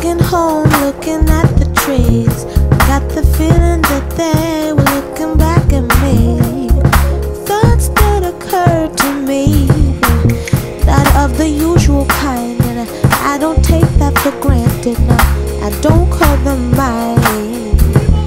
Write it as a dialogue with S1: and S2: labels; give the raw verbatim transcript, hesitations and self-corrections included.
S1: Walking home, looking at the trees, got the feeling that they were looking back at me. Thoughts that occurred to me, not of the usual kind, and I don't take that for granted, no.